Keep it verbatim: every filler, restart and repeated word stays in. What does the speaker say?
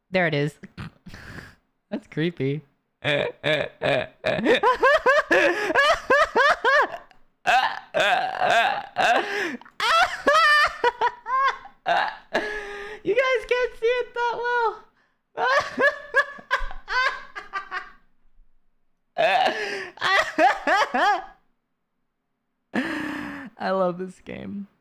There it is. That's creepy. You guys can't see it that well. I love this game.